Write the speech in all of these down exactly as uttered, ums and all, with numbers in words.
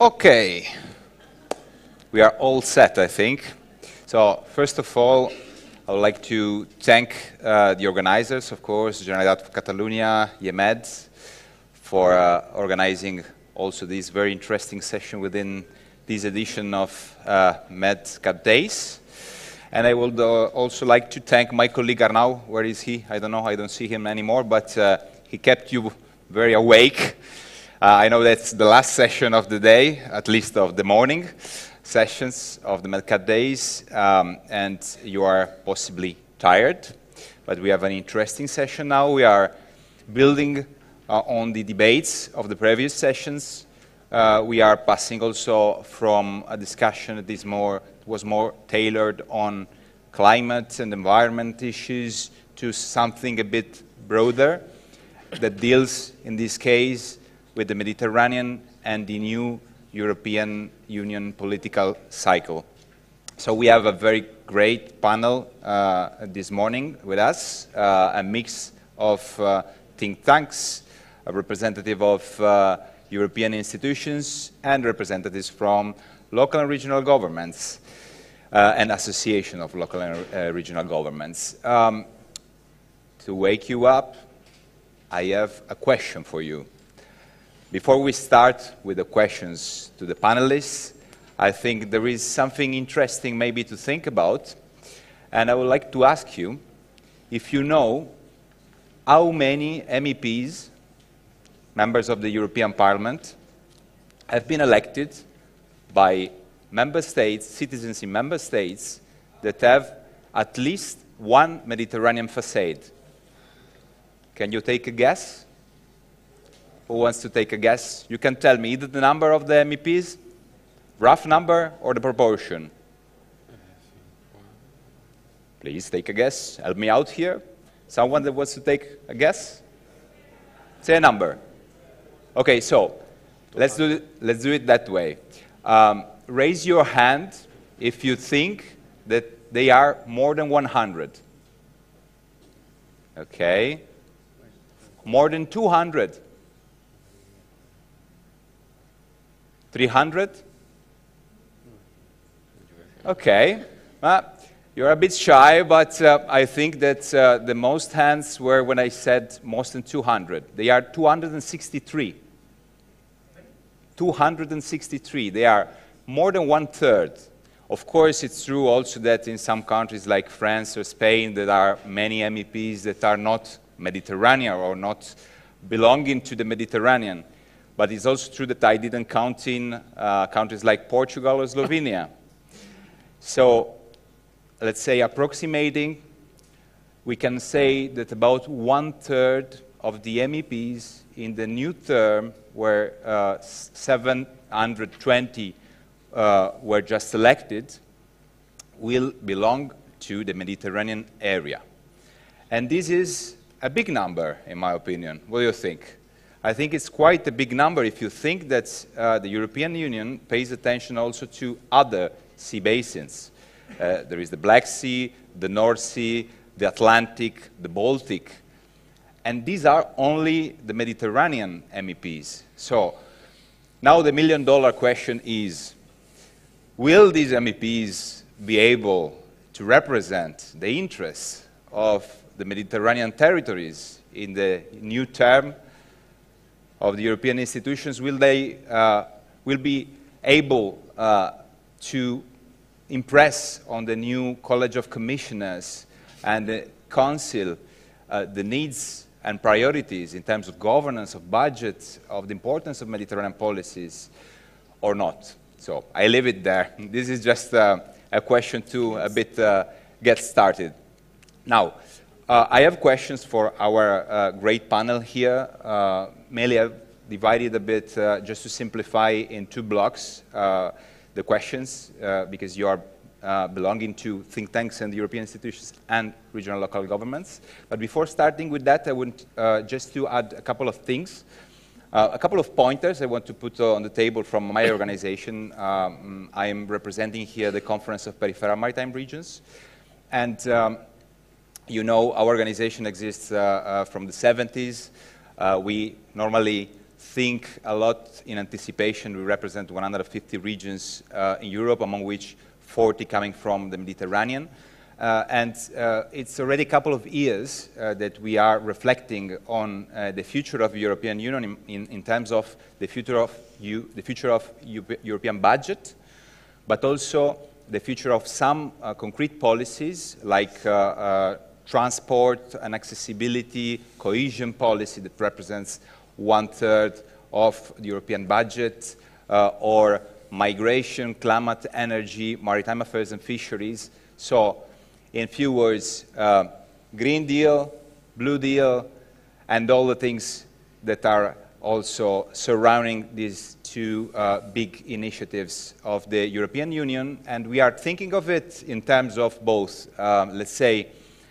Okay, we are all set, I think. So, first of all, I would like to thank uh, the organizers, of course, Generalitat of Catalunya, I E M E D, for uh, organizing also this very interesting session within this edition of uh, MedCat Days. And I would uh, also like to thank my colleague Arnau. Where is he? I don't know, I don't see him anymore, but uh, he kept you very awake. Uh, I know that's the last session of the day, at least of the morning sessions of the MedCat Days, um, and you are possibly tired, but we have an interesting session now. We are building uh, on the debates of the previous sessions. Uh, we are passing also from a discussion that is more, was more tailored on climate and environment issues to something a bit broader that deals, in this case, with the Mediterranean and the new European Union political cycle. So we have a very great panel uh, this morning with us, uh, a mix of uh, think tanks, a representative of uh, European institutions, and representatives from local and regional governments, uh, and association of local and uh, regional governments. Um, to wake you up, I have a question for you. Before we start with the questions to the panelists, I think there is something interesting maybe to think about, and I would like to ask you if you know how many M E Ps, members of the European Parliament, have been elected by member states, citizens in member states that have at least one Mediterranean facade. Can you take a guess? Who wants to take a guess? You can tell me either the number of the M E Ps, rough number, or the proportion. Please take a guess. Help me out here. Someone that wants to take a guess? Say a number. Okay, so let's do it, let's do it that way. Um, raise your hand if you think that they are more than one hundred. Okay. More than two hundred. three hundred? Okay. Uh, you're a bit shy, but uh, I think that uh, the most hands were when I said most than two hundred. They are two hundred sixty-three. two hundred sixty-three. They are more than one-third. Of course, it's true also that in some countries like France or Spain, there are many M E Ps that are not Mediterranean or not belonging to the Mediterranean. But it's also true that I didn't count in uh, countries like Portugal or Slovenia. So let's say approximating, we can say that about one-third of the M E Ps in the new term where uh, seven hundred twenty uh, were just elected will belong to the Mediterranean area. And this is a big number, in my opinion. What do you think? I think it's quite a big number if you think that uh, the European Union pays attention also to other sea basins. Uh, there is the Black Sea, the North Sea, the Atlantic, the Baltic. And these are only the Mediterranean M E Ps. So now the million dollar question is, will these M E Ps be able to represent the interests of the Mediterranean territories in the new term of the European institutions? Will they uh, will be able uh, to impress on the new College of Commissioners and the Council uh, the needs and priorities in terms of governance, of budget, of the importance of Mediterranean policies, or not? So I leave it there. This is just uh, a question to a bit uh, get started. Now, uh, I have questions for our uh, great panel here. Uh, mainly I've divided a bit uh, just to simplify in two blocks uh, the questions uh, because you are uh, belonging to think tanks and European institutions and regional local governments. But before starting with that, I want uh, just to add a couple of things. Uh, a couple of pointers I want to put uh, on the table from my organization. Um, I am representing here the Conference of Peripheral Maritime Regions. And um, you know, our organization exists uh, uh, from the seventies. Uh, we normally think a lot in anticipation. We represent one hundred fifty regions uh, in Europe, among which forty coming from the Mediterranean. Uh, and uh, it's already a couple of years uh, that we are reflecting on uh, the future of the European Union in, in, in terms of the future of, you, the future of European budget, but also the future of some uh, concrete policies like uh, uh, transport and accessibility, cohesion policy that represents one-third of the European budget, uh, or migration, climate, energy, maritime affairs and fisheries. So, in few words, uh, Green Deal, Blue Deal, and all the things that are also surrounding these two uh, big initiatives of the European Union. And we are thinking of it in terms of both, um, let's say,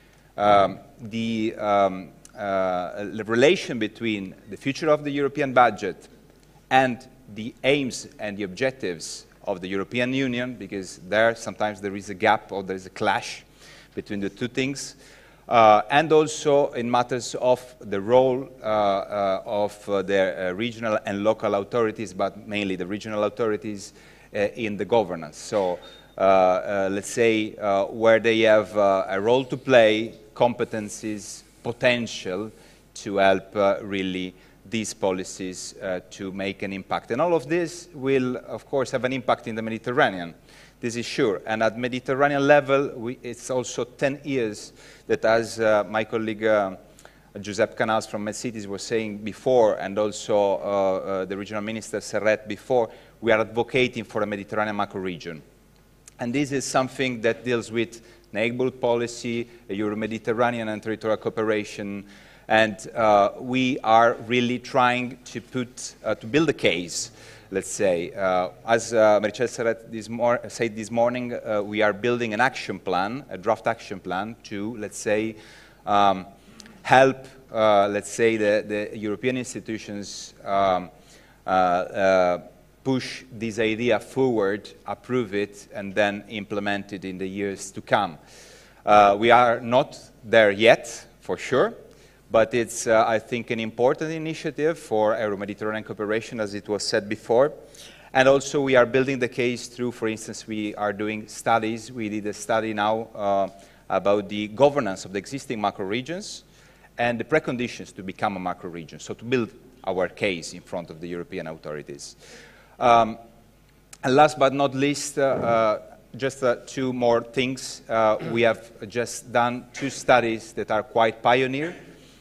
um, the, um, uh, the relation between the future of the European budget and the aims and the objectives of the European Union, because there sometimes there is a gap or there is a clash between the two things, uh, and also in matters of the role uh, uh, of uh, the uh, regional and local authorities, but mainly the regional authorities uh, in the governance. So uh, uh, let's say uh, where they have uh, a role to play, competencies, potential to help uh, really these policies uh, to make an impact. And all of this will, of course, have an impact in the Mediterranean. This is sure. And at Mediterranean level, we, it's also ten years that, as uh, my colleague uh, Giuseppe Canals from MedCities was saying before, and also uh, uh, the regional minister Serret before, we are advocating for a Mediterranean macro-region. And this is something that deals with neighborhood policy, Euro-Mediterranean and territorial cooperation, and uh, we are really trying to put, uh, to build a case. Let's say, uh, as uh, Meritxell Serret this said this morning, uh, we are building an action plan, a draft action plan to, let's say, um, help, uh, let's say, the, the European institutions um, uh, uh, push this idea forward, approve it, and then implement it in the years to come. Uh, we are not there yet, for sure. But it's, uh, I think, an important initiative for Euro-Mediterranean cooperation, as it was said before. And also, we are building the case through, for instance, we are doing studies. We did a study now uh, about the governance of the existing macro-regions and the preconditions to become a macro-region, so to build our case in front of the European authorities. Um, and last but not least, uh, uh, just uh, two more things. Uh, we have just done two studies that are quite pioneer.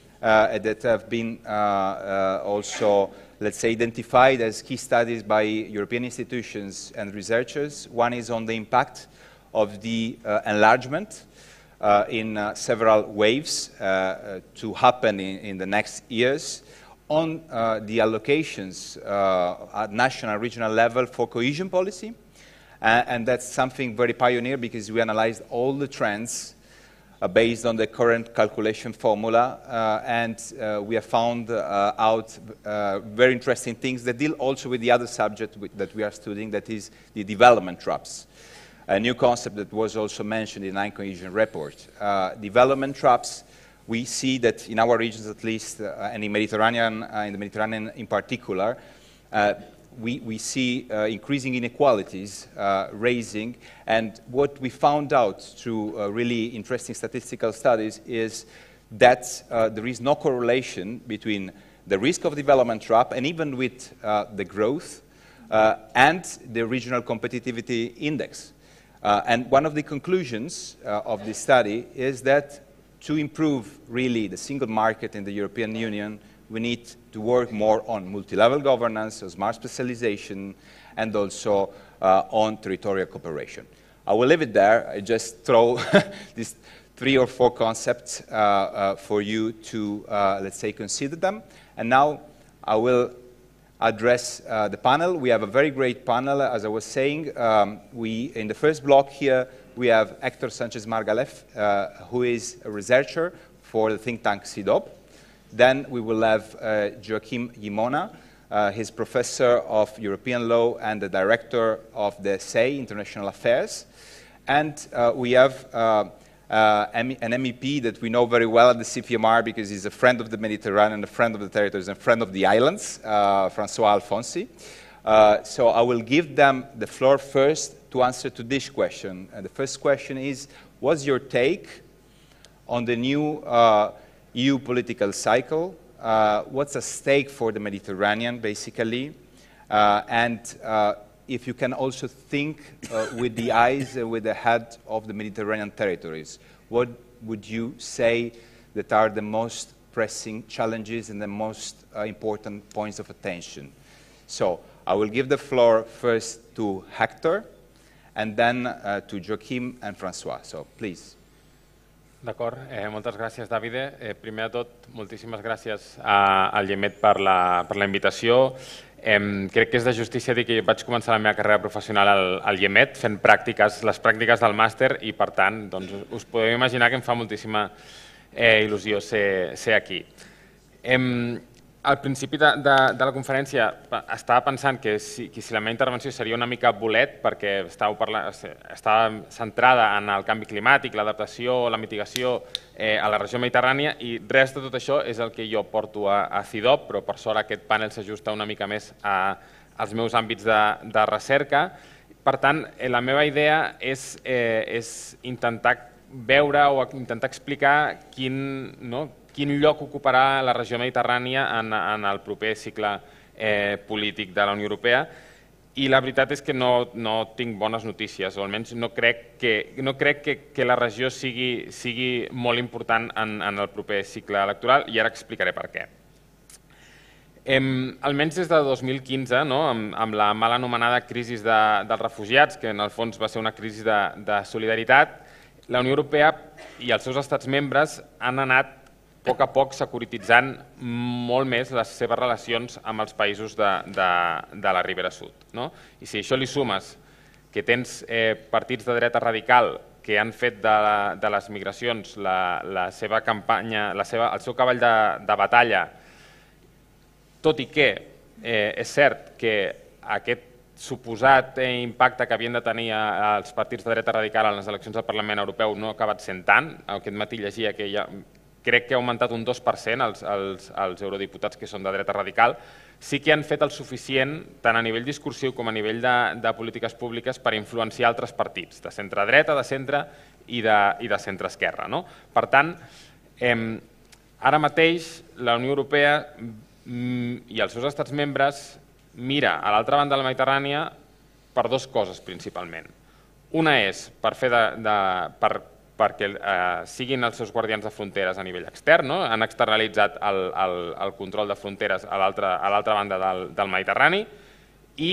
Uh, that have been uh, uh, also, let's say, identified as key studies by European institutions and researchers. One is on the impact of the uh, enlargement uh, in uh, several waves uh, uh, to happen in, in the next years, on uh, the allocations uh, at national and regional level for cohesion policy. Uh, and that's something very pioneer because we analyzed all the trends Uh, based on the current calculation formula, uh, and uh, we have found uh, out uh, very interesting things that deal also with the other subject with, that we are studying, that is the development traps, a new concept that was also mentioned in the nine Cohesion report. Uh, development traps, we see that in our regions at least, uh, and in, Mediterranean, uh, in the Mediterranean in particular, uh, We, we see uh, increasing inequalities uh, raising, and what we found out through uh, really interesting statistical studies is that uh, there is no correlation between the risk of development trap and even with uh, the growth uh, and the regional competitivity index. Uh, and one of the conclusions uh, of this study is that to improve really the single market in the European Union, we need to work more on multi-level governance, on smart specialization, and also uh, on territorial cooperation. I will leave it there. I just throw these three or four concepts uh, uh, for you to, uh, let's say, consider them. And now I will address uh, the panel. We have a very great panel, as I was saying. Um, we, in the first block here, we have Hector Sanchez-Margalef, uh, who is a researcher for the think tank C I D O P. Then we will have uh, Joaquim Llimona. Uh, he's professor of European law and the director of the S E I, International Affairs. And uh, we have uh, uh, an M E P that we know very well at the C P M R because he's a friend of the Mediterranean, a friend of the territories, and a friend of the islands, uh, Francois Alfonsi. Uh, so I will give them the floor first to answer to this question. And the first question is, what's your take on the new uh, E U political cycle? Uh, what's at stake for the Mediterranean, basically? Uh, and uh, if you can also think uh, with the eyes and with the head of the Mediterranean territories, what would you say that are the most pressing challenges and the most uh, important points of attention? So I will give the floor first to Hector, and then uh, to Joaquim and François. So, please. D'acord, eh, moltes gràcies, Davide. Eh, primer de tot, moltíssimes gràcies a, al Llemet per la, per la invitació. Eh, crec que és de justícia dir que vaig començar la meva carrera professional al, al Llemet fent pràctiques, les pràctiques del màster i, per tant, doncs, us podeu imaginar que em fa moltíssima eh, il·lusió ser, ser aquí. Eh, Al principi de, de, de la conferència estava pensant que si, que si la meva intervenció seria una mica bolet perquè estava, parlant, estava centrada en el canvi climàtic, l'adaptació, la mitigació eh, a la regió mediterrània i res de tot això és el que jo porto a, a C I D O P, però per sort aquest panel s'ajusta una mica més a, als meus àmbits de, de recerca. Per tant, eh, la meva idea és, eh, és intentar veure o intentar explicar quin... No, quin lloc ocuparà la regió mediterrània en, en el proper cicle eh, polític de la Unió Europea. I la veritat és que no, no tinc bones notícies, o almenys no crec que, no crec que, que la regió sigui, sigui molt important en, en el proper cicle electoral, i ara explicaré per què. Em, almenys des de dos mil quinze, no, amb, amb la mal anomenada crisi de, dels refugiats, que en el fons va ser una crisi de, de solidaritat, la Unió Europea i els seus estats membres han anat a poc a poc securititzant molt més les seves relacions amb els països de, de, de la Ribera Sud. No? I si això li sumes que tens eh, partits de dreta radical que han fet de, de les migracions la, la seva campanya, la seva, el seu cavall de, de batalla, tot i que eh, és cert que aquest suposat impacte que havien de tenir els partits de dreta radical en les eleccions del Parlament Europeu no ha acabat sent tant. Aquest matí llegia que hi ha... crec que ha augmentat un dos per cent els, els, els eurodiputats que són de dreta radical, sí que han fet el suficient, tant a nivell discursiu com a nivell de, de polítiques públiques, per influenciar altres partits, de centre-dreta, de centre i de, i de centre-esquerra. No? Per tant, eh, ara mateix la Unió Europea mm, i els seus estats membres mira a l'altra banda de la Mediterrània per dues coses principalment. Una és per fer de... de per, perquè eh, siguin els seus guardians de fronteres a nivell extern, no? Han externalitzat el, el, el control de fronteres a l'altra banda del, del Mediterrani, i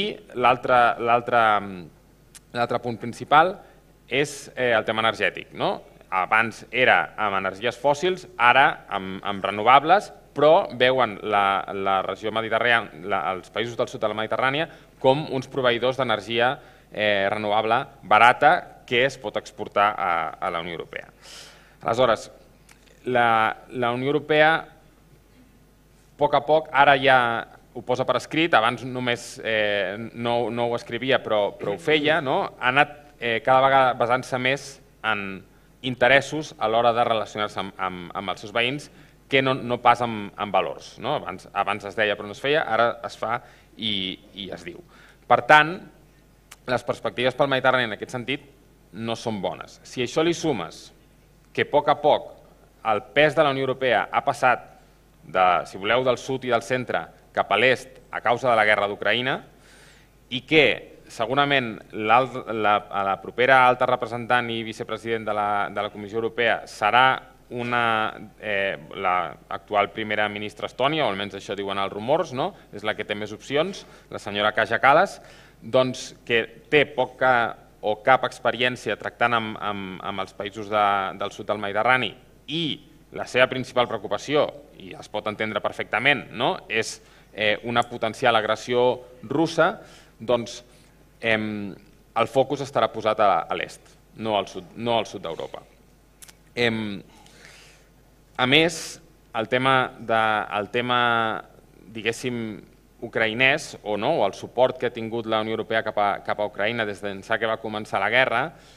l'altre punt principal és eh, el tema energètic. No? Abans era amb energies fòssils, ara amb, amb renovables, però veuen la, la regió mediterrània, la, els països del sud de la Mediterrània, com uns proveïdors d'energia eh, renovable barata que es pot exportar a, a la Unió Europea. Aleshores, la, la Unió Europea, a poc a poc, ara ja ho posa per escrit, abans només eh, no, no ho escrivia però, però ho feia, no? Ha anat eh, cada vegada basant-se més en interessos a l'hora de relacionar-se amb, amb, amb els seus veïns que no, no pas amb, amb valors. No? Abans, abans es deia però no es feia, ara es fa i, i es diu. Per tant, les perspectives pel Mediterrani en aquest sentit no són bones. Si això li sumes que a poc a poc el pes de la Unió Europea ha passat, de, si voleu, del sud i del centre cap a l'est a causa de la guerra d'Ucraïna, i que segurament la, la propera alta representant i vicepresident de la, de la Comissió Europea serà una, eh, l'actual primera ministra estònia, o almenys això diuen els rumors, no? És la que té més opcions, la senyora Kaja Kallas, doncs que té poca o cap experiència tractant amb, amb, amb els països de, del sud del Mediterrani, i la seva principal preocupació, i es pot entendre perfectament, no? És eh, una potencial agressió russa, doncs eh, el focus estarà posat a, a l'est, no al sud, no al sud d'Europa. Eh, a més, el tema, de, el tema diguéssim, ucraïnès, o no, o el suport que ha tingut la Unió Europea cap a, cap a Ucraïna des d'ençà que va començar la guerra,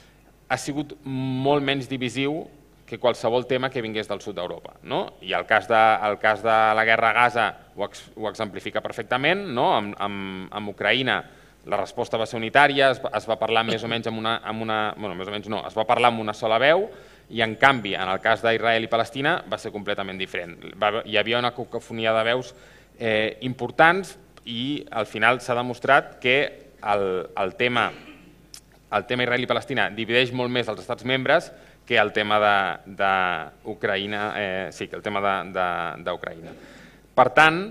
ha sigut molt menys divisiu que qualsevol tema que vingués del sud d'Europa. I el cas de la guerra a Gaza ho exemplifica perfectament. Amb Ucraïna la resposta va ser unitària, es va parlar més o menys amb una... Bueno, més o menys no, es va parlar amb una sola veu, i en canvi, en el cas d'Israel i Palestina, va ser completament diferent. Hi havia una cacofonia de veus importants i al final s'ha demostrat que el tema Israel i Palestina divideix molt més els estats membres que el tema d'Ucraïna. Sí, que el tema d'Ucraïna. Per tant,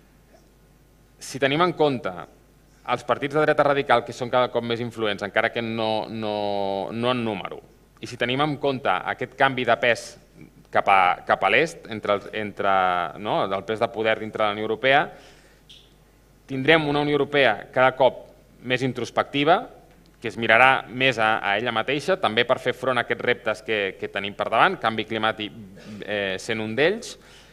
si tenim en compte els partits de dreta radical, que són cada cop més influents, encara que no en número, i si tenim en compte aquest canvi de pes cap a l'est, del pes de poder dintre de la Unió Europea, tindrem una Unió Europea cada cop més introspectiva, que es mirarà més a ella mateixa, també per fer front a aquests reptes que tenim per davant, canvi climàtic sent un d'ells,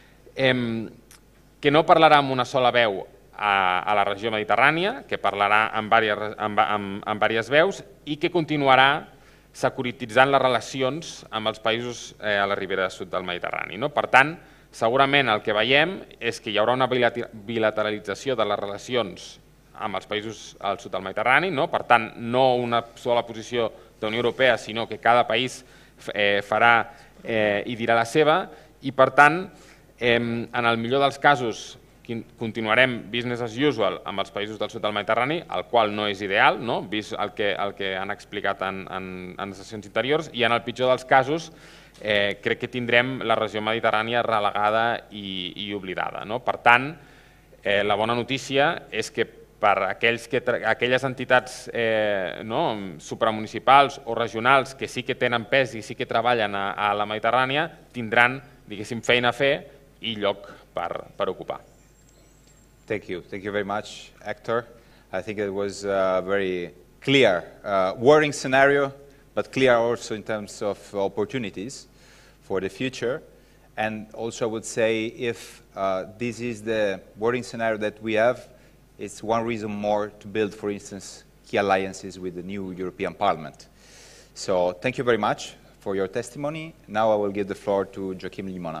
que no parlarà amb una sola veu a la regió mediterrània, que parlarà amb diverses veus i que continuarà securititzant les relacions amb els països a la ribera sud del Mediterrani. Per tant, segurament el que veiem és que hi haurà una bilateralització de les relacions amb els països al sud del Mediterrani, per tant, no una sola posició de la Unió Europea, sinó que cada país farà i dirà la seva, i per tant, en el millor dels casos, continuarem business as usual amb els països del sud del Mediterrani, el qual no és ideal, vist el que han explicat en sessions interiors, i en el pitjor dels casos crec que tindrem la regió mediterrània relegada i oblidada. Per tant, la bona notícia és que per aquelles entitats supramunicipals o regionals que sí que tenen pes i sí que treballen a la Mediterrània tindran, diguéssim, feina a fer i lloc per ocupar. Thank you. Thank you very much, Hector. I think it was a very clear, uh, worrying scenario, but clear also in terms of opportunities for the future. And also I would say if uh, this is the worrying scenario that we have, it's one reason more to build, for instance, key alliances with the new European Parliament. So thank you very much for your testimony. Now I will give the floor to Joaquim Llimona.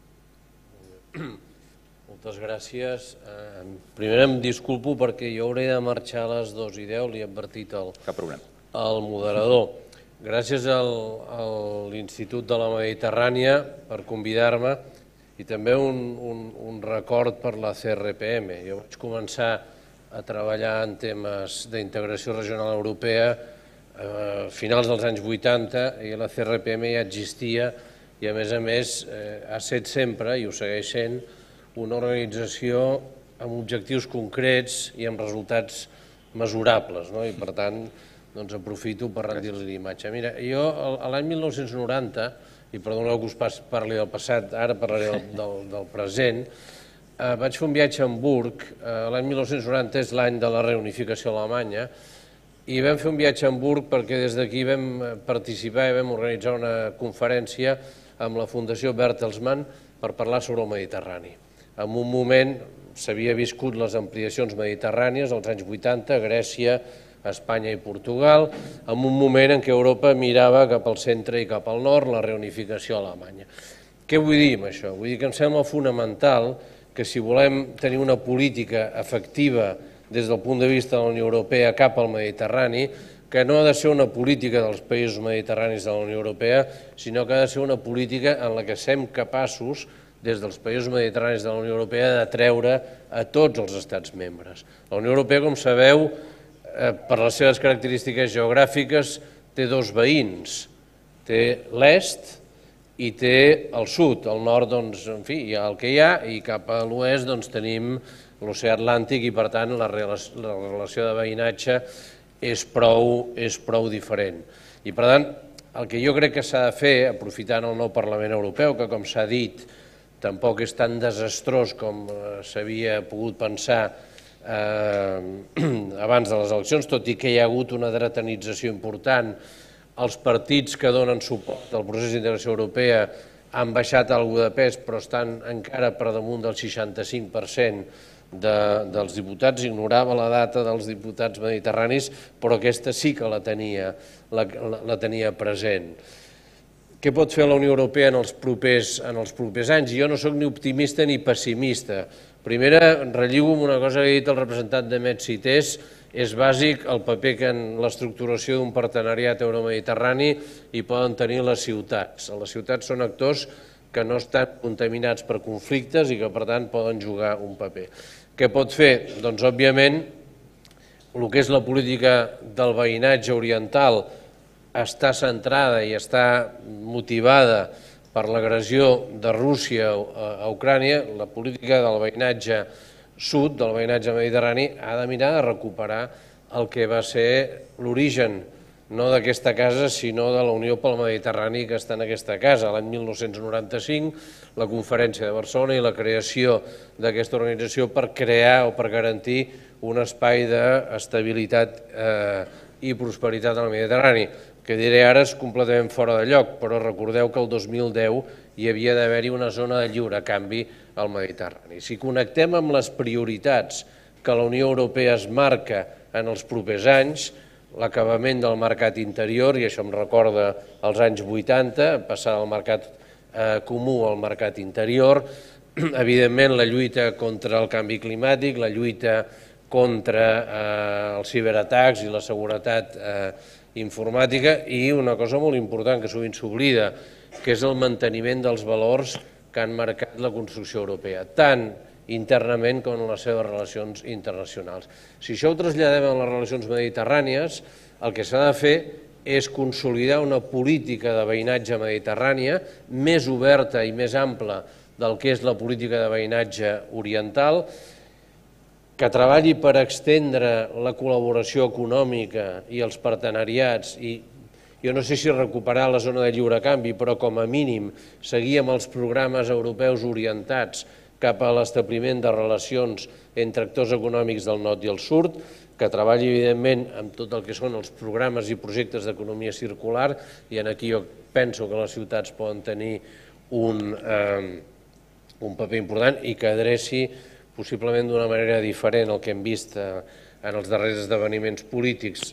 Moltes gràcies. Primer em disculpo perquè jo hauré de marxar a les dues i deu, li he advertit al moderador. Gràcies a l'Institut de la Mediterrània per convidar-me i també un record per la C R P M. Jo vaig començar a treballar en temes d'integració regional europea a finals dels anys vuitanta i la C R P M ja existia i a més a més ha estat sempre, i ho segueix sent, una organització amb objectius concrets i amb resultats mesurables. I per tant, aprofito per rendir-li l'imatge. Mira, jo l'any mil nou-cents noranta, i perdoneu que us parli del passat, ara parlaré del present, vaig fer un viatge a Hamburg, l'any mil nou-cents noranta és l'any de la reunificació alemanya, i vam fer un viatge a Hamburg perquè des d'aquí vam participar i vam organitzar una conferència amb la Fundació Bertelsmann per parlar sobre el Mediterrani. En un moment s'havia viscut les ampliacions mediterrànies als anys vuitanta, a Grècia, a Espanya i Portugal, en un moment en què Europa mirava cap al centre i cap al nord, la reunificació alemanya. Què vull dir amb això? Vull dir que em sembla fonamental que si volem tenir una política efectiva des del punt de vista de la Unió Europea cap al Mediterrani, que no ha de ser una política dels països mediterranis de la Unió Europea, sinó que ha de ser una política en la que siguem capaços des dels països mediterranis de la Unió Europea d'atreure a tots els estats membres. La Unió Europea, com sabeu, per les seves característiques geogràfiques, té dos veïns. Té l'est i té el sud. Al nord, doncs, en fi, hi ha el que hi ha, i cap a l'oest tenim l'oceà Atlàntic i, per tant, la relació de veïnatge és prou diferent. I, per tant, el que jo crec que s'ha de fer, aprofitant el nou Parlament Europeu, que, com s'ha dit, tampoc és tan desastrós com s'havia pogut pensar abans de les eleccions, tot i que hi ha hagut una dretanització important. Els partits que donen suport al procés d'integració europea han baixat alguna de pes, però estan encara per damunt del seixanta-cinc per cent dels diputats, ignorava la data dels diputats mediterranis, però aquesta sí que la tenia present. Què pot fer la Unió Europea en els propers anys? Jo no soc ni optimista ni pessimista. Primera, relligo amb una cosa que ha dit el representant de MedCités. És bàsic el paper que en l'estructuració d'un partenariat euromediterrani hi poden tenir les ciutats. Les ciutats són actors que no estan contaminats per conflictes i que, per tant, poden jugar un paper. Què pot fer? Doncs, òbviament, el que és la política del veïnatge oriental està centrada i està motivada per l'agressió de Rússia a Ucrània. La política del veïnatge sud, del veïnatge mediterrani, ha de mirar de recuperar el que va ser l'origen, no d'aquesta casa, sinó de la Unió pel Mediterrani que està en aquesta casa. L'any mil nou-cents noranta-cinc, la Conferència de Barcelona i la creació d'aquesta organització per crear o per garantir un espai d'estabilitat i prosperitat al Mediterrani, que diré ara és completament fora de lloc, però recordeu que el dos mil deu hi havia d'haver-hi una zona de lliure canvi al Mediterrani. Si connectem amb les prioritats que la Unió Europea es marca en els propers anys, l'acabament del mercat interior, i això em recorda als anys vuitanta, passar del mercat comú al mercat interior, evidentment la lluita contra el canvi climàtic, la lluita contra els ciberatacs i la seguretat informàtica, i una cosa molt important que sovint s'oblida, que és el manteniment dels valors que han marcat la construcció europea, tant internament com en les seves relacions internacionals. Si això ho traslladem a les relacions mediterrànies, el que s'ha de fer és consolidar una política de veïnatge mediterrània més oberta i més ampla del que és la política de veïnatge oriental, que treballi per extendre la col·laboració econòmica i els partenariats, i jo no sé si recuperar la zona de lliure canvi, però com a mínim seguir amb els programes europeus orientats cap a l'establiment de relacions entre actors econòmics del nord i el sud, que treballi evidentment amb tot el que són els programes i projectes d'economia circular, i aquí jo penso que les ciutats poden tenir un paper important i que adreci possiblement d'una manera diferent el que hem vist en els darrers esdeveniments polítics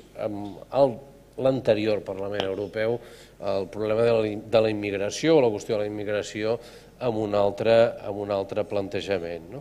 amb l'anterior Parlament Europeu, el problema de la immigració o la qüestió de la immigració amb un altre plantejament.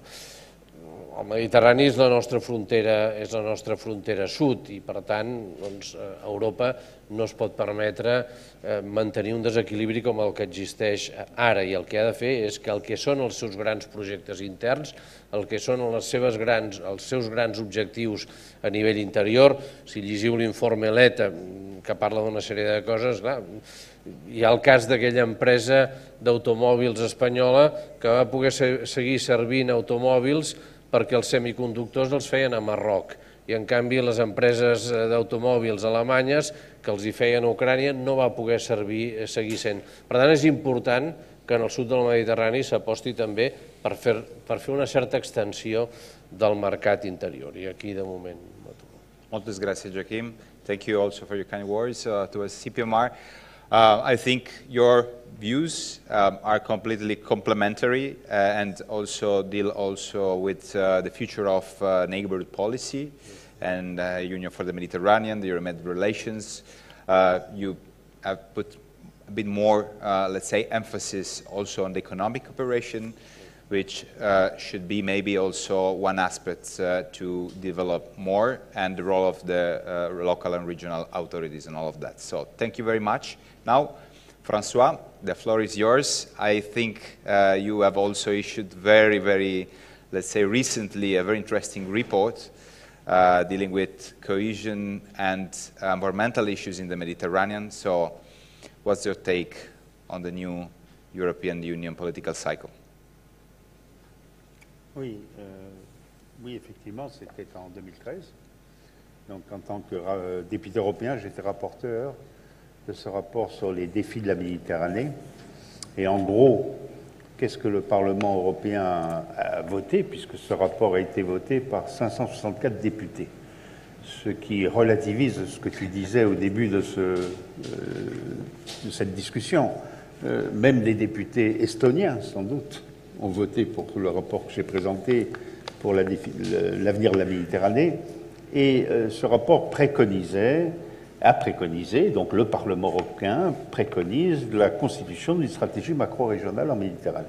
El Mediterrani és la nostra frontera, és la nostra frontera sud, i per tant Europa no es pot permetre mantenir un desequilibri com el que existeix ara, i el que ha de fer és que el que són els seus grans projectes interns, el que són els seus grans objectius a nivell interior, si llegiu l'informe Letta, que parla d'una sèrie de coses, clar, hi ha el cas d'aquella empresa d'automòbils espanyola que va poder seguir servint automòbils perquè els semiconductors els feien a Marroc, i en canvi les empreses d'automòbils alemanyes que els hi feien a Ucrània no va poder seguir sent. Per tant, és important que en el sud del Mediterrani s'aposti també per fer una certa extensió del mercat interior, i aquí de moment m'aturo. Moltes gràcies, Joaquim. Thank you also for your kind words towards C P M R. Uh, I think your views um, are completely complementary uh, and also deal also with uh, the future of uh, neighborhood policy and uh, Union for the Mediterranean, the Euromed relations. Uh, you have put a bit more, uh, let's say, emphasis also on the economic cooperation, which uh, should be maybe also one aspect uh, to develop more, and the role of the uh, local and regional authorities and all of that. So thank you very much. Now, Francois, the floor is yours. I think uh, you have also issued very, very, let's say, recently a very interesting report uh, dealing with cohesion and environmental issues in the Mediterranean. So what's your take on the new European Union political cycle? Oui, euh, oui, effectivement, c'était en deux mille treize. Donc, en tant que euh, député européen, j'étais rapporteur de ce rapport sur les défis de la Méditerranée. Et en gros, qu'est-ce que le Parlement européen a, a voté, puisque ce rapport a été voté par cinq cent soixante-quatre députés, ce qui relativise ce que tu disais au début de, ce, euh, de cette discussion. Euh, même les députés estoniens, sans doute, ont voté pour le rapport que j'ai présenté pour l'avenir de la Méditerranée. Et euh, ce rapport préconisait, a préconisé, donc le Parlement européen préconise la constitution d'une stratégie macro-régionale en Méditerranée.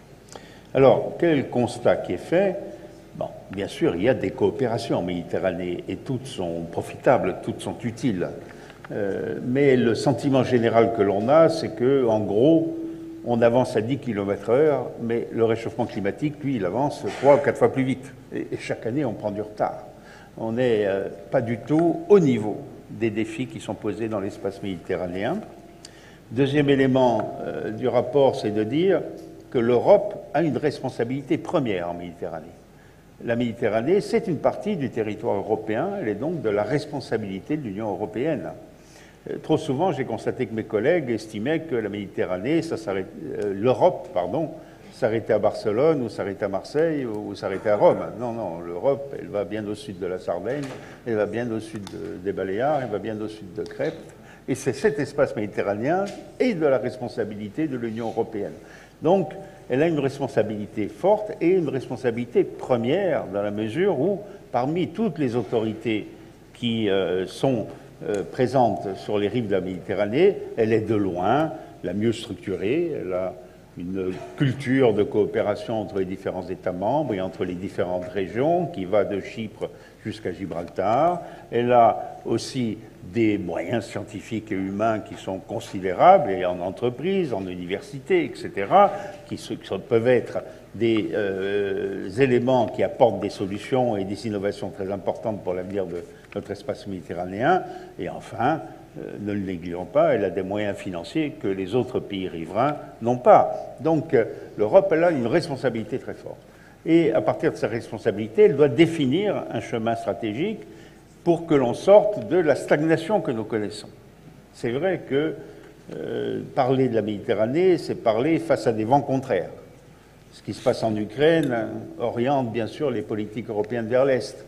Alors, quel est le constat qui est fait? Bon, bien sûr, il y a des coopérations en Méditerranée et toutes sont profitables, toutes sont utiles. Euh, mais le sentiment général que l'on a, c'est que, en gros, on avance à dix kilomètres heure, mais le réchauffement climatique, lui, il avance trois ou quatre fois plus vite. Et, et chaque année, on prend du retard. On n'est euh, pas du tout au niveau des défis qui sont posés dans l'espace méditerranéen. Deuxième élément euh, du rapport, c'est de dire que l'Europe a une responsabilité première en Méditerranée. La Méditerranée, c'est une partie du territoire européen, elle est donc de la responsabilité de l'Union européenne. Euh, trop souvent, j'ai constaté que mes collègues estimaient que la Méditerranée, ça s'arrête, euh, l'Europe, pardon, s'arrêtait à Barcelone ou s'arrêtait à Marseille ou s'arrêtait à Rome. Non, non, l'Europe, elle va bien au sud de la Sardaigne, elle va bien au sud de, des Baléares, elle va bien au sud de Crète. Et c'est cet espace méditerranéen et de la responsabilité de l'Union européenne. Donc, elle a une responsabilité forte et une responsabilité première dans la mesure où, parmi toutes les autorités qui euh, sont euh, présentes sur les rives de la Méditerranée, elle est de loin la mieux structurée, elle a une culture de coopération entre les différents États membres et entre les différentes régions qui va de Chypre jusqu'à Gibraltar. Elle a aussi des moyens scientifiques et humains qui sont considérables, et en entreprise, en université, et cetera, qui, qui peuvent être des euh, éléments qui apportent des solutions et des innovations très importantes pour l'avenir de notre espace méditerranéen. Et enfin, euh, ne le négligeons pas, elle a des moyens financiers que les autres pays riverains n'ont pas. Donc euh, l'Europe, elle a une responsabilité très forte. Et à partir de sa responsabilité, elle doit définir un chemin stratégique pour que l'on sorte de la stagnation que nous connaissons. C'est vrai que euh, parler de la Méditerranée, c'est parler face à des vents contraires. Ce qui se passe en Ukraine oriente bien sûr les politiques européennes vers l'Est.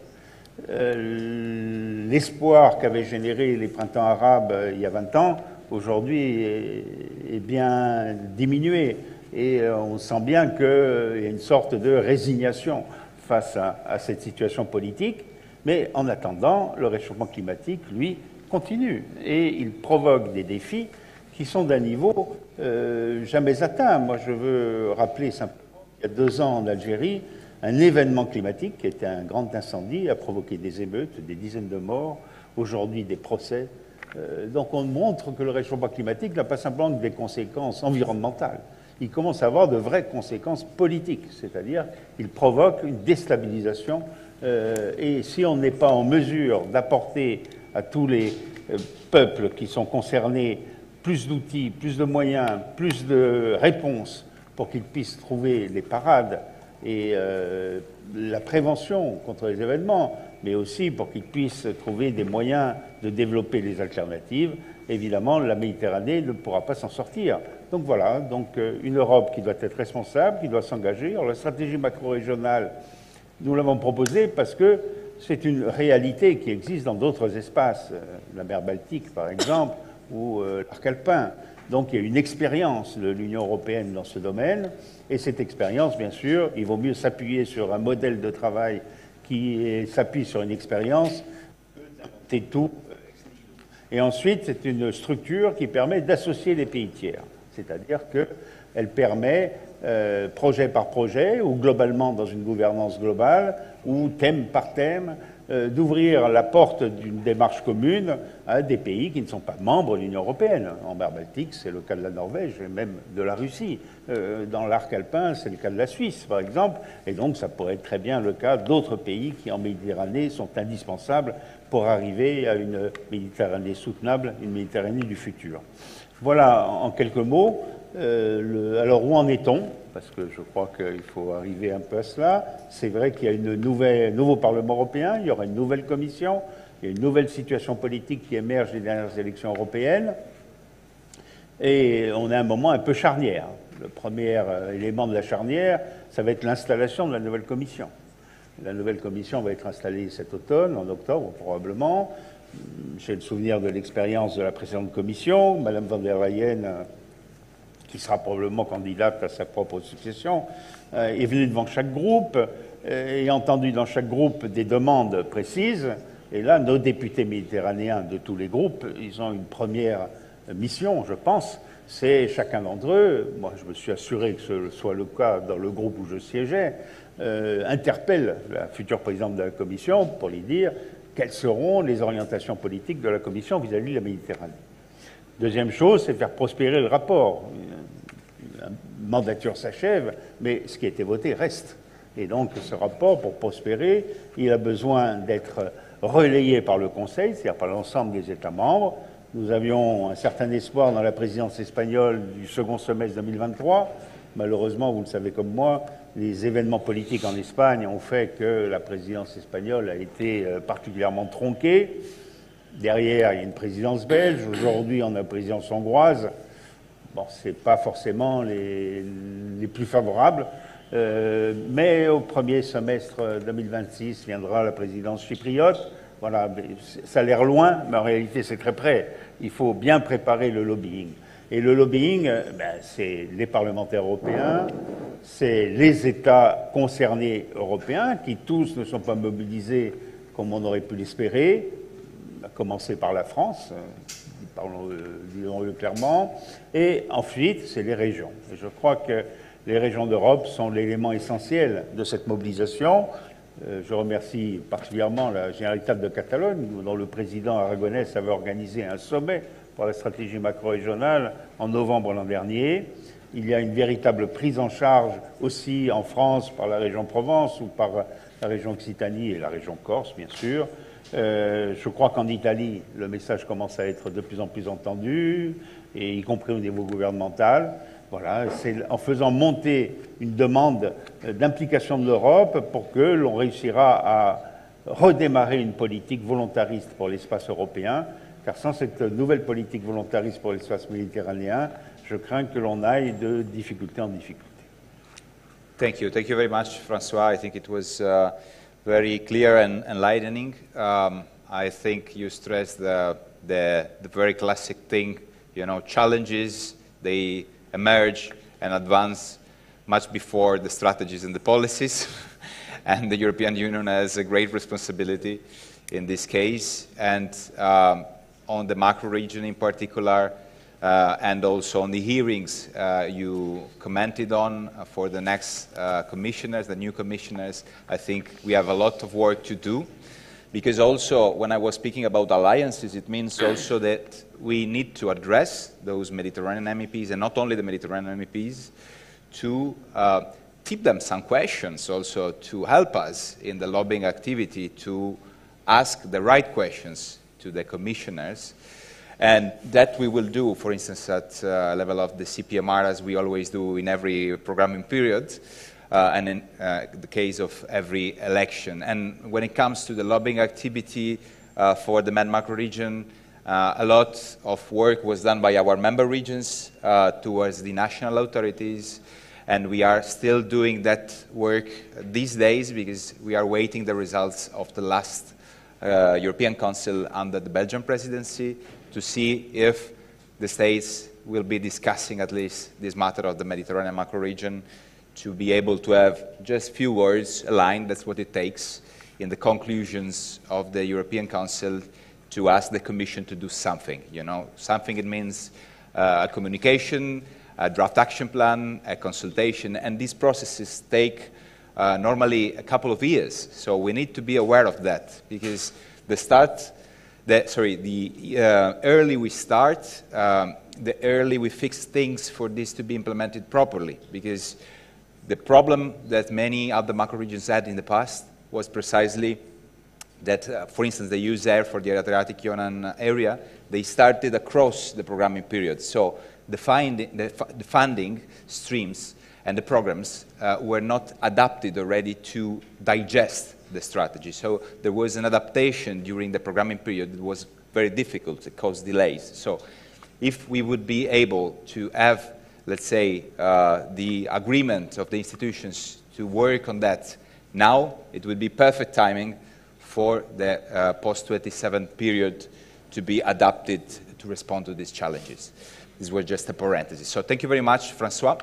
Euh, l'espoir qu'avaient généré les printemps arabes euh, il y a vingt ans, aujourd'hui est, est bien diminué. Et euh, on sent bien qu'il euh, y a une sorte de résignation face à, à cette situation politique. Mais en attendant, le réchauffement climatique, lui, continue. Et il provoque des défis qui sont d'un niveau euh, jamais atteint. Moi, je veux rappeler simplement qu'il y a deux ans en Algérie, un événement climatique qui était un grand incendie a provoqué des émeutes, des dizaines de morts, aujourd'hui des procès. Euh, donc on montre que le réchauffement climatique n'a pas simplement des conséquences environnementales. Il commence à avoir de vraies conséquences politiques, c'est-à-dire qu'il provoque une déstabilisation. Euh, et si on n'est pas en mesure d'apporter à tous les euh, peuples qui sont concernés plus d'outils, plus de moyens, plus de réponses pour qu'ils puissent trouver les parades et euh, la prévention contre les événements, mais aussi pour qu'ils puissent trouver des moyens de développer les alternatives, évidemment, la Méditerranée ne pourra pas s'en sortir. Donc voilà, donc, euh, une Europe qui doit être responsable, qui doit s'engager. Alors la stratégie macro-régionale, nous l'avons proposée parce que c'est une réalité qui existe dans d'autres espaces, euh, la mer Baltique par exemple, ou euh, l'arc alpin. Donc il y a une expérience de l'Union européenne dans ce domaine, et cette expérience, bien sûr, il vaut mieux s'appuyer sur un modèle de travail qui s'appuie sur une expérience que d'inventer tout. Et ensuite, c'est une structure qui permet d'associer les pays tiers, c'est-à-dire qu'elle permet, euh, projet par projet, ou globalement dans une gouvernance globale, ou thème par thème, euh, d'ouvrir la porte d'une démarche commune à des pays qui ne sont pas membres de l'Union européenne. En mer Baltique, c'est le cas de la Norvège et même de la Russie. Euh, dans l'arc alpin, c'est le cas de la Suisse, par exemple. Et donc, ça pourrait être très bien le cas d'autres pays qui, en Méditerranée, sont indispensables pour arriver à une Méditerranée soutenable, une Méditerranée du futur. Voilà, en quelques mots. Euh, le, alors, où en est-on? Parce que je crois qu'il faut arriver un peu à cela. C'est vrai qu'il y a une nouvelle, un nouveau Parlement européen, il y aura une nouvelle commission, il y a une nouvelle situation politique qui émerge des dernières élections européennes. Et on est à un moment un peu charnière. Le premier élément de la charnière, ça va être l'installation de la nouvelle commission. La nouvelle commission va être installée cet automne, en octobre probablement. J'ai le souvenir de l'expérience de la précédente commission. Madame von der Leyen, qui sera probablement candidate à sa propre succession, est venue devant chaque groupe. et entendu dans chaque groupe des demandes précises. Et là, nos députés méditerranéens de tous les groupes, ils ont une première mission, je pense, c'est chacun d'entre eux, moi je me suis assuré que ce soit le cas dans le groupe où je siégeais, euh, interpelle la future présidente de la Commission pour lui dire quelles seront les orientations politiques de la Commission vis-à-vis de la Méditerranée. Deuxième chose, c'est faire prospérer le rapport. La mandature s'achève, mais ce qui a été voté reste. Et donc ce rapport, pour prospérer, il a besoin d'être relayé par le Conseil, c'est-à-dire par l'ensemble des États membres. Nous avions un certain espoir dans la présidence espagnole du second semestre deux mille vingt-trois. Malheureusement, vous le savez comme moi, les événements politiques en Espagne ont fait que la présidence espagnole a été particulièrement tronquée. Derrière, il y a une présidence belge. Aujourd'hui, on a une présidence hongroise. Bon, ce n'est pas forcément les, les plus favorables. Euh, mais au premier semestre deux mille vingt-six viendra la présidence chypriote. Voilà, ça a l'air loin, mais en réalité, c'est très près. Il faut bien préparer le lobbying. Et le lobbying, ben, c'est les parlementaires européens, c'est les États concernés européens, qui tous ne sont pas mobilisés comme on aurait pu l'espérer, à commencer par la France, disons-le clairement, et ensuite, c'est les régions. Et je crois que les régions d'Europe sont l'élément essentiel de cette mobilisation. Je remercie particulièrement la Généralitat de Catalogne, dont le président aragonès avait organisé un sommet pour la stratégie macro-régionale en novembre l'an dernier. Il y a une véritable prise en charge aussi en France par la région Provence ou par la région Occitanie et la région Corse, bien sûr. Euh, je crois qu'en Italie, le message commence à être de plus en plus entendu, et y compris au niveau gouvernemental. Voilà, c'est en faisant monter une demande d'implication de l'Europe pour que l'on réussira à redémarrer une politique volontariste pour l'espace européen, car sans cette nouvelle politique volontariste pour l'espace méditerranéen, je crains que l'on aille de difficulté en difficulté. Thank you. Thank you very much, François. I think it was uh, very clear and enlightening. Um, I think you stressed the, the, the very classic thing, you know, challenges, they emerge and advance much before the strategies and the policies. And the European Union has a great responsibility in this case. And um, on the macro region in particular, uh, and also on the hearings uh, you commented on uh, for the next uh, commissioners, the new commissioners, I think we have a lot of work to do. Because also, when I was speaking about alliances, it means also that we need to address those Mediterranean M E Ps, and not only the Mediterranean M E Ps, to uh, tip them some questions also to help us in the lobbying activity to ask the right questions to the commissioners. And that we will do, for instance, at uh, level of the C P M R, as we always do in every programming period. Uh, and in uh, the case of every election. And when it comes to the lobbying activity uh, for the Med Macro region, uh, a lot of work was done by our member regions uh, towards the national authorities, and we are still doing that work these days because we are waiting the results of the last uh, European Council under the Belgian presidency to see if the states will be discussing at least this matter of the Mediterranean macro region, to be able to have just few words aligned. That's what it takes in the conclusions of the European Council to ask the Commission to do something. You know, something it means uh, a communication, a draft action plan, a consultation, and these processes take uh, normally a couple of years. So we need to be aware of that because the start, the, sorry, the uh, early we start, um, the early we fix things for this to be implemented properly, because the problem that many other macro regions had in the past was precisely that, uh, for instance, they use air for the Adriatic-Ionian area. They started across the programming period. So the, finding, the, the funding streams and the programs uh, were not adapted already to digest the strategy. So there was an adaptation during the programming period that was very difficult. It caused delays. So if we would be able to have, let's say, uh, the agreement of the institutions to work on that now, it would be perfect timing for the uh, post twenty-seven period to be adapted to respond to these challenges. These were just a parenthesis. So thank you very much, François.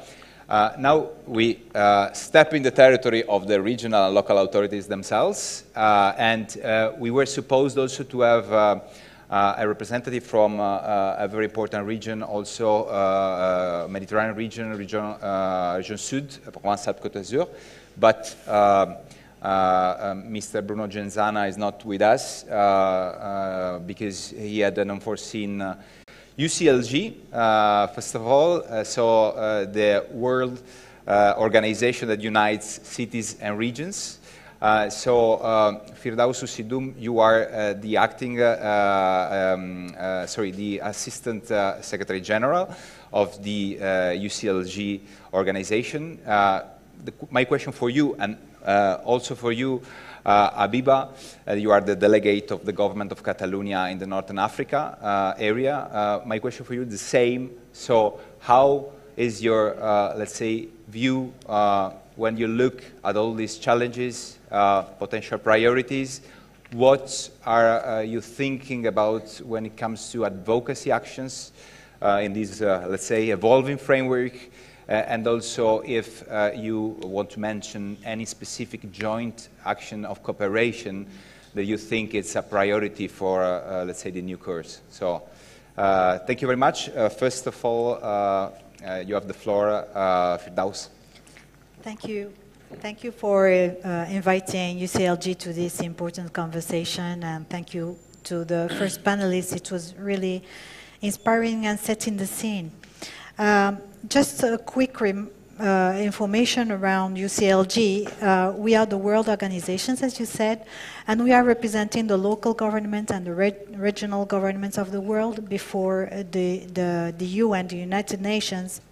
Uh, now we uh, step in the territory of the regional and local authorities themselves, uh, and uh, we were supposed also to have uh, uh, a representative from uh, uh, a very important region, also uh, uh, Mediterranean region, region, uh, region Sud, Provence-Alpes-Côte d'Azur, but uh, uh, uh, Mister Bruno Genzana is not with us uh, uh, because he had an unforeseen uh, U C L G, uh, first of all, uh, so uh, the World uh, Organization that unites cities and regions. Uh, so, uh, Firdaus Usidum, you are uh, the acting, uh, um, uh, sorry, the Assistant uh, Secretary General of the uh, U C L G organization. Uh, the, my question for you, and uh, also for you, Uh, Abiba, uh, you are the delegate of the government of Catalonia in the Northern Africa uh, area. Uh, my question for you is the same. So how is your, uh, let's say, view uh, when you look at all these challenges, uh, potential priorities? What are uh, you thinking about when it comes to advocacy actions uh, in this, uh, let's say, evolving framework? Uh, and also if uh, you want to mention any specific joint action of cooperation that you think it's a priority for, uh, uh, let's say, the new course. So uh, thank you very much. Uh, first of all, uh, uh, you have the floor, uh, Firdaus. Thank you. Thank you for uh, inviting U C L G to this important conversation, and thank you to the first panelists. It was really inspiring and setting the scene. Um, Just a quick rem, uh, information around U C L G. Uh, we are the world organizations, as you said, and we are representing the local government and the re regional governments of the world before the, the, the U N, the United Nations,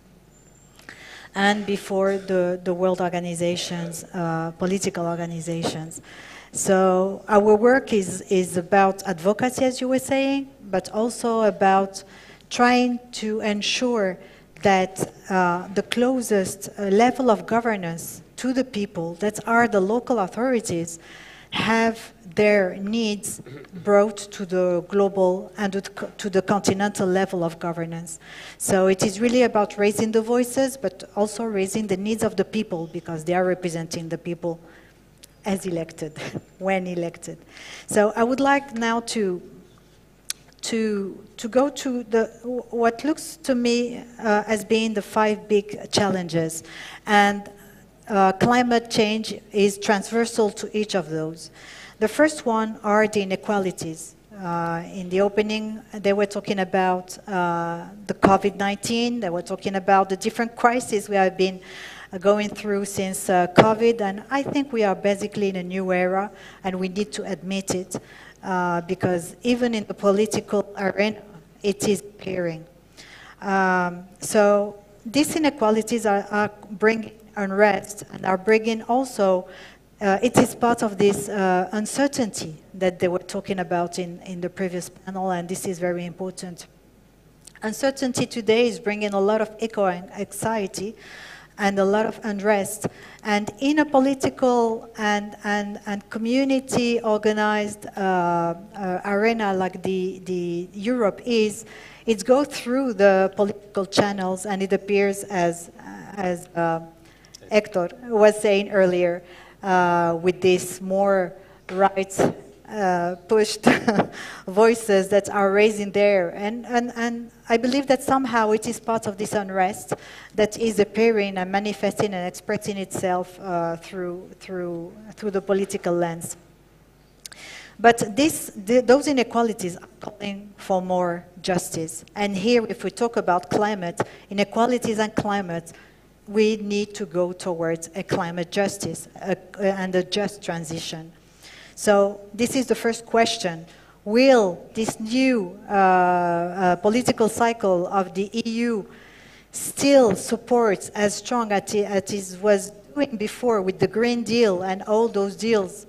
and before the, the world organizations, uh, political organizations. So our work is, is about advocacy, as you were saying, but also about trying to ensure that uh, the closest uh, level of governance to the people, that are the local authorities, have their needs brought to the global and to the continental level of governance. So it is really about raising the voices, but also raising the needs of the people, because they are representing the people as elected, when elected. So I would like now to To, to go to the, what looks to me uh, as being the five big challenges. And uh, climate change is transversal to each of those. The first one are the inequalities. Uh, in the opening, they were talking about uh, the COVID nineteen, they were talking about the different crises we have been uh, going through since uh, COVID, and I think we are basically in a new era, and we need to admit it. Uh, because even in the political arena, it is appearing. Um, so these inequalities are, are bringing unrest and are bringing also, uh, it is part of this uh, uncertainty that they were talking about in, in the previous panel, and this is very important. Uncertainty today is bringing a lot of eco-anxiety and a lot of unrest. And in a political and, and, and community organized uh, uh, arena like the, the Europe is, it goes through the political channels, and it appears as, as uh, Hector was saying earlier, uh, with this more right uh, pushed voices that are raising there. And, and, and I believe that somehow it is part of this unrest that is appearing and manifesting and expressing itself uh, through, through, through the political lens. But this, the, those inequalities are calling for more justice. And here, if we talk about climate, inequalities and climate, we need to go towards a climate justice a, and a just transition. So this is the first question. Will this new uh, uh, political cycle of the E U still support as strong as it, as it was doing before with the Green Deal and all those deals?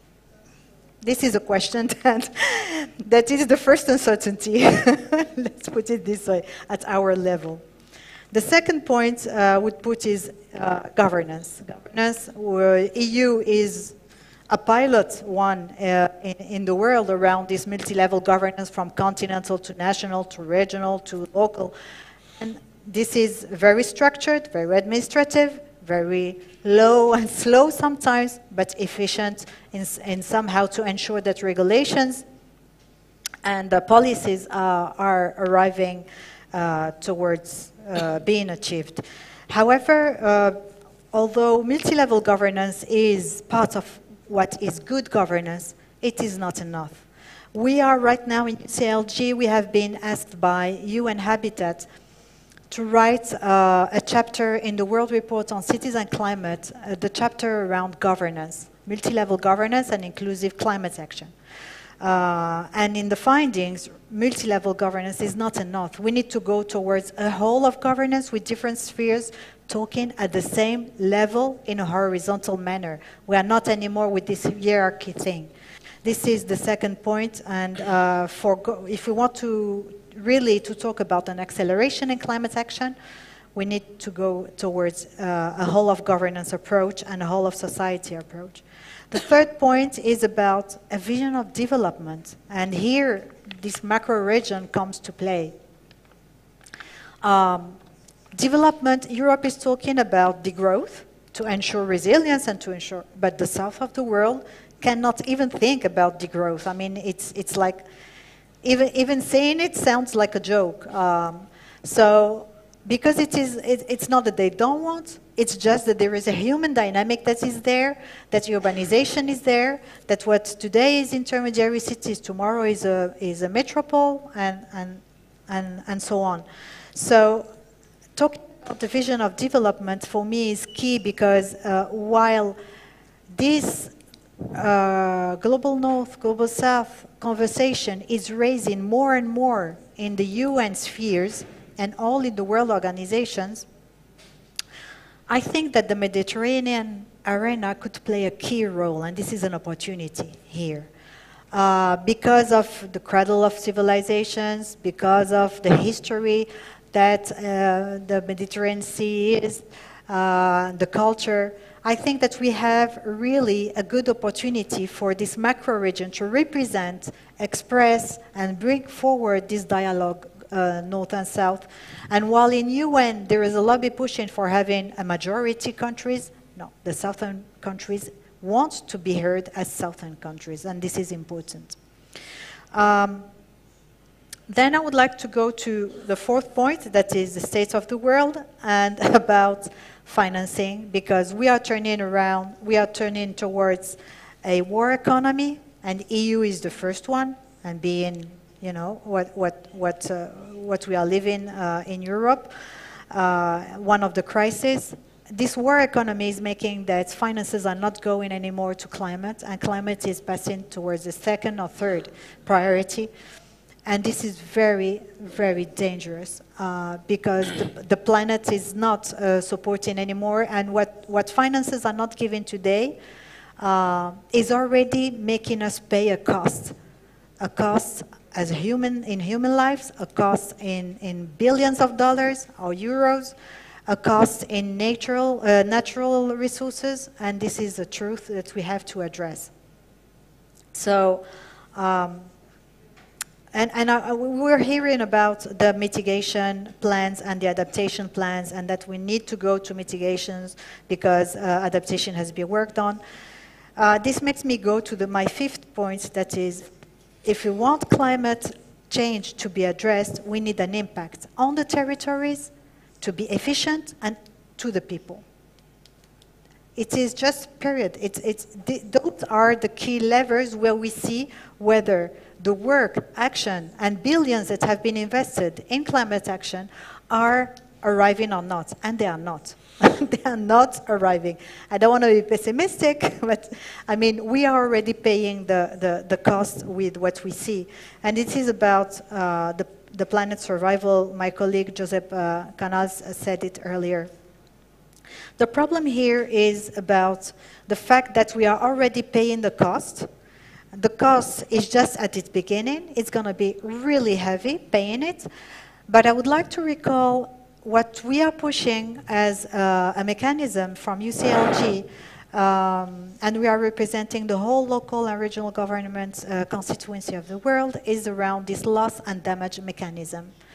This is a question that, that is the first uncertainty, let's put it this way, at our level. The second point I uh, would put is uh, governance. Governance, where E U is a pilot one uh, in, in the world around this multi-level governance, from continental to national to regional to local. And this is very structured, very administrative, very low and slow sometimes, but efficient in, in somehow to ensure that regulations and the policies uh, are arriving uh, towards uh, being achieved. However, uh, although multi-level governance is part of what is good governance, it is not enough. We are right now in U C L G, we have been asked by U N Habitat to write uh, a chapter in the World Report on Cities and Climate, uh, the chapter around governance, multi-level governance and inclusive climate action. Uh, and in the findings, multi-level governance is not enough. We need to go towards a whole of governance with different spheres talking at the same level in a horizontal manner. We are not anymore with this hierarchy thing. This is the second point, and uh, for go if we want to really to talk about an acceleration in climate action, we need to go towards uh, a whole of governance approach and a whole of society approach. The third point is about a vision of development, and here this macro region comes to play. Um, development, Europe is talking about degrowth to ensure resilience and to ensure, but the south of the world cannot even think about degrowth. I mean, it's, it's like, Even, even saying it sounds like a joke. Um, so, because it is, it, it's not that they don't want, it's just that there is a human dynamic that is there, that urbanization is there, that what today is intermediary cities, tomorrow is a, is a metropole, and, and, and, and so on. So, talking about the vision of development for me is key, because uh, while this Uh, global North, global South conversation is raising more and more in the U N spheres and all in the world organizations, I think that the Mediterranean arena could play a key role, and this is an opportunity here. Uh, because of the cradle of civilizations, because of the history that uh, the Mediterranean Sea is, uh, the culture, I think that we have really a good opportunity for this macro region to represent, express, and bring forward this dialogue, uh, North and South. And while in U N there is a lobby pushing for having a majority countries, no, the Southern countries want to be heard as Southern countries, and this is important. Um, then I would like to go to the fourth point, that is the state of the world, and about financing, because we are turning around, we are turning towards a war economy, and E U is the first one, and being, you know, what what what uh, what we are living uh, in Europe, uh, one of the crises. This war economy is making that finances are not going anymore to climate, and climate is passing towards the second or third priority. And this is very, very dangerous uh, because the, the planet is not uh, supporting anymore, and what, what finances are not giving today uh, is already making us pay a cost. A cost as a human, in human lives, a cost in, in billions of dollars or euros, a cost in natural, uh, natural resources, and this is a truth that we have to address. So, um, And, and uh, we're hearing about the mitigation plans and the adaptation plans, and that we need to go to mitigations because uh, adaptation has been worked on. Uh, this makes me go to the, my fifth point, that is, if we want climate change to be addressed, we need an impact on the territories, to be efficient, and to the people. It is just, period. It's, it's, th those are the key levers where we see whether the work, action, and billions that have been invested in climate action are arriving or not, and they are not. They are not arriving. I don't want to be pessimistic, but I mean, we are already paying the, the, the cost with what we see. And it is about uh, the, the planet survival. My colleague Josep uh, Canals said it earlier. The problem here is about the fact that we are already paying the cost. The cost is just at its beginning. It's going to be really heavy paying it. But I would like to recall what we are pushing as uh, a mechanism from U C L G, um, and we are representing the whole local and regional government uh, constituency of the world, is around this loss and damage mechanism.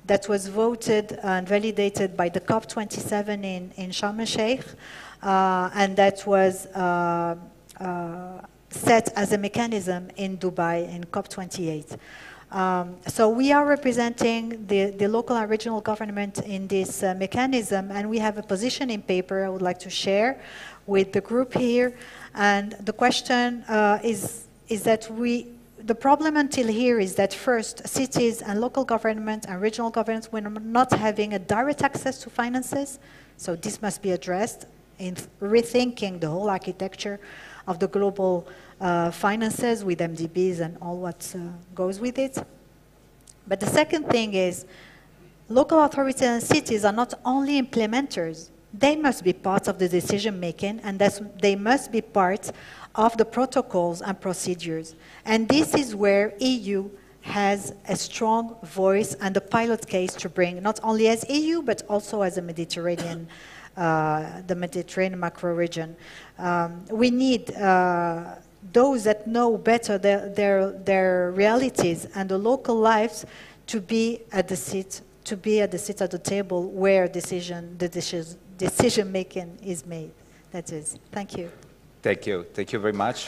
that was voted and validated by the COP twenty-seven in, in Sharm el-Sheikh, uh, and that was uh, uh, set as a mechanism in Dubai in COP twenty-eight. Um, so we are representing the, the local and regional government in this uh, mechanism, and we have a positioning paper I would like to share with the group here. And the question uh, is, is that we, the problem until here is that first, cities and local government and regional governments were not having a direct access to finances, so this must be addressed in rethinking the whole architecture of the global uh, finances with M D Bs and all what uh, goes with it. But the second thing is, local authorities and cities are not only implementers, they must be part of the decision making, and that's, they must be part of the protocols and procedures. And this is where E U has a strong voice and a pilot case to bring, not only as E U, but also as a Mediterranean Uh, the Mediterranean macro region. Um, we need uh, those that know better their, their, their realities and the local lives to be at the seat, to be at the seat at the table where decision, the decision, decision making is made. That is. Thank you. Thank you. Thank you very much.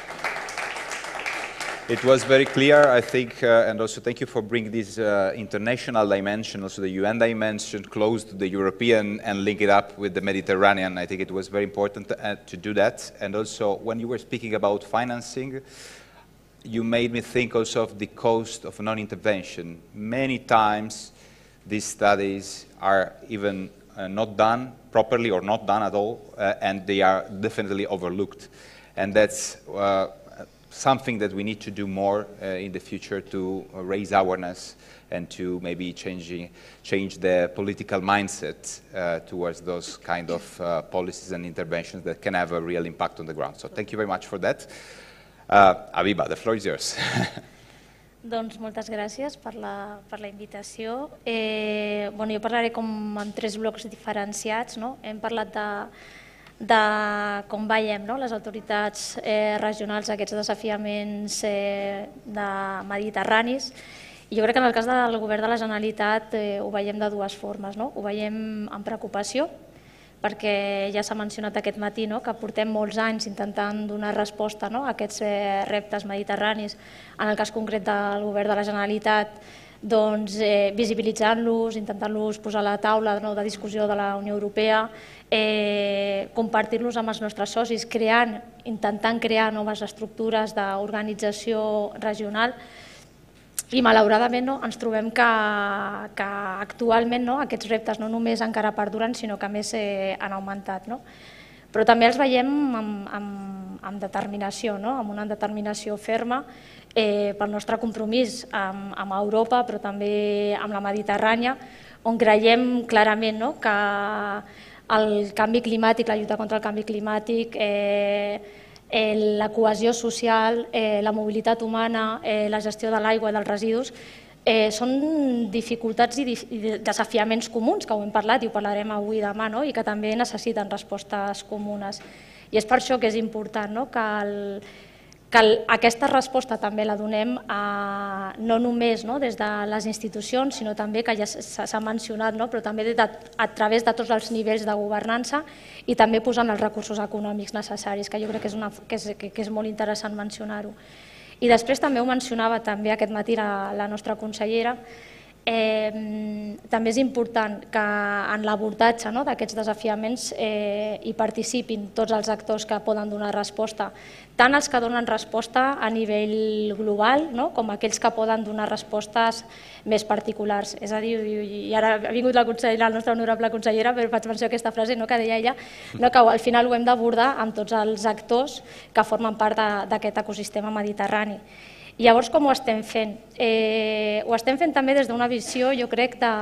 It was very clear, I think, uh, and also thank you for bringing this uh, international dimension, also the U N dimension, close to the European and link it up with the Mediterranean. I think it was very important to, uh, to do that. And also, when you were speaking about financing, you made me think also of the cost of non-intervention. Many times, these studies are even uh, not done properly or not done at all, uh, and they are definitely overlooked. And that's uh, something that we need to do more uh, in the future to uh, raise awareness and to maybe changing, change the political mindset uh, towards those kind of uh, policies and interventions that can have a real impact on the ground. So thank you very much for that. Uh, Abiba, the floor is yours. Doncs moltes gràcies per la, per la invitació. Eh, bueno, jo parlaré com en tres blocs diferenciats. No? Hem parlat de de com veiem no? les autoritats eh, regionals aquests desafiaments eh, de mediterranis. I jo crec que en el cas del govern de la Generalitat eh, ho veiem de dues formes. No? Ho veiem amb preocupació, perquè ja s'ha mencionat aquest matí no? que portem molts anys intentant donar resposta no? a aquests eh, reptes mediterranis. En el cas concret del govern de la Generalitat, doncs, eh, visibilitzant-los, intentant-los posar a la taula no, de discussió de la Unió Europea, eh, compartir-los amb els nostres socis, creant, intentant crear noves estructures d'organització regional. I malauradament no, ens trobem que, que actualment no, aquests reptes no només encara perduren, sinó que a més eh, han augmentat. No? Però també els veiem amb, amb, amb determinació, no? amb una determinació ferma, Eh, pel nostre compromís amb, amb Europa, però també amb la Mediterrània, on creiem clarament no, que el canvi climàtic, la lluita contra el canvi climàtic, eh, eh, la cohesió social, eh, la mobilitat humana, eh, la gestió de l'aigua i dels residus, eh, són dificultats i, i desafiaments comuns, que ho hem parlat i ho parlarem avui i demà, no? I que també necessiten respostes comunes. I és per això que és important no? que el que aquesta resposta també la donem a, no només no, des de les institucions, sinó també, que ja s'ha mencionat, no, però també de, a través de tots els nivells de governança i també posant els recursos econòmics necessaris, que jo crec que és, una, que és, que és molt interessant mencionar-ho. I després també ho mencionava també aquest matí la, la nostra consellera, Eh, també és important que en l'abordatge no, d'aquests desafiaments eh, hi participin tots els actors que poden donar resposta, tant els que donen resposta a nivell global no, com aquells que poden donar respostes més particulars. És a dir, i ara ha vingut la, la nostra honorable consellera, però faig menció aquesta frase no, que deia ella, no, que al final ho hem d'abordar amb tots els actors que formen part d'aquest ecosistema mediterrani. I llavors com ho estem fent? Eh, ho estem fent també des d'una visió, jo crec, de,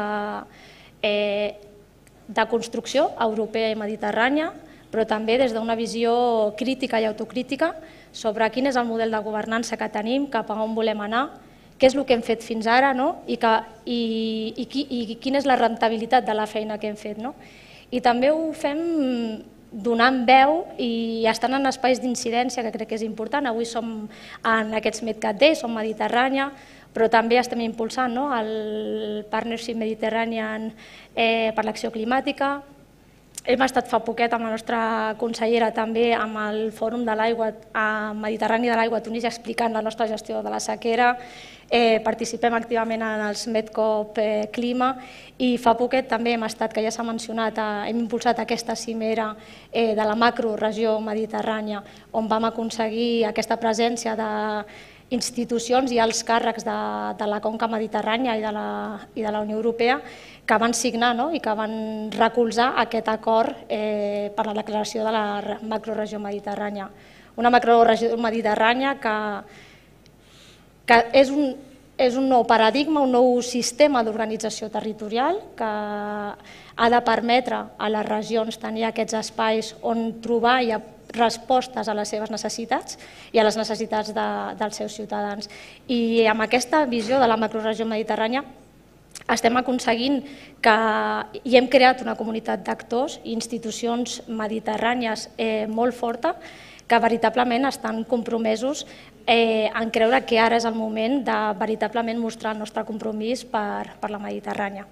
eh, de construcció europea i mediterrània, però també des d'una visió crítica i autocrítica sobre quin és el model de governança que tenim, cap a on volem anar, què és el que hem fet fins ara no? I, que, i, i, i, i quina és la rentabilitat de la feina que hem fet. No? I també ho fem donant veu i estant en espais d'incidència, que crec que és important. Avui som en aquests MedCat Days, som Mediterrània, però també estem impulsant el Partnership Mediterranean per l'acció climàtica. Hem estat fa poquet amb la nostra consellera també amb el Fòrum de l'Aigua Mediterrani de l'Aigua a Tunísia explicant la nostra gestió de la sequera. Participem activament en els Medcop Clima i fa poquet també hem estat, que ja s'ha mencionat, hem impulsat aquesta cimera de la macroregió mediterrània on vam aconseguir aquesta presència de institucions i alts càrrecs de la conca mediterrània i de la Unió Europea que van signar i que van recolzar aquest acord per la declaració de la macroregió mediterrània. Una macroregió mediterrània que és un nou paradigma, un nou sistema d'organització territorial que ha de permetre a les regions tenir aquests espais on trobar i respostes a les seves necessitats i a les necessitats dels seus ciutadans. I amb aquesta visió de la macroregió mediterrània estem aconseguint que hi hem creat una comunitat d'actors i institucions mediterrànies molt forta que veritablement estan compromesos en creure que ara és el moment de veritablement mostrar el nostre compromís per la Mediterrània.